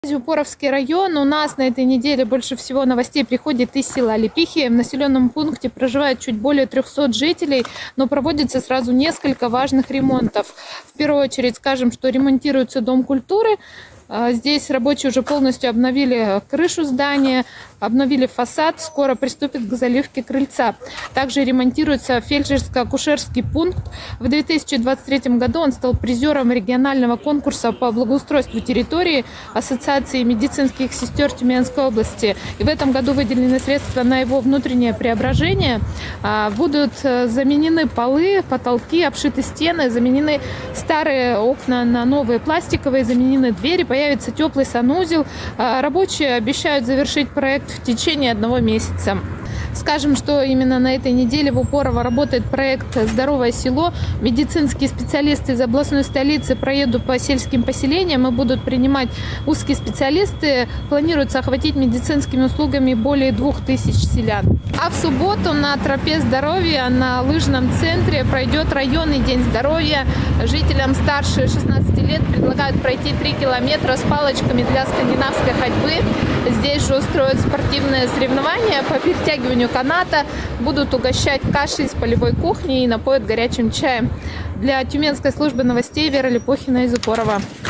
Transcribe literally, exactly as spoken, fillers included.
Упоровский район. У нас на этой неделе больше всего новостей приходит из села Лепихи. В населенном пункте проживает чуть более трёхсот жителей, но проводится сразу несколько важных ремонтов. В первую очередь скажем, что ремонтируется Дом культуры. Здесь рабочие уже полностью обновили крышу здания, обновили фасад, скоро приступят к заливке крыльца. Также ремонтируется фельдшерско-акушерский пункт. В две тысячи двадцать третьем году он стал призером регионального конкурса по благоустройству территории Ассоциации медицинских сестер Тюменской области. И в этом году выделены средства на его внутреннее преображение. Будут заменены полы, потолки, обшиты стены, заменены старые окна на новые пластиковые, заменены двери, появится теплый санузел. Рабочие обещают завершить проект в течение одного месяца. Скажем, что именно на этой неделе в Упорово работает проект «Здоровое село». Медицинские специалисты из областной столицы проедут по сельским поселениям и будут принимать узкие специалисты. Планируется охватить медицинскими услугами более двух тысяч селян. А в субботу на тропе здоровья на лыжном центре пройдет районный день здоровья. Жителям старше шестнадцати лет предлагают пройти три километра с палочками для скандинавской ходьбы. Здесь же устроят спортивные соревнования по перетягиванию каната, будут угощать кашей из полевой кухни и напоят горячим чаем. Для Тюменской службы новостей Вера Лепохина из Упорова.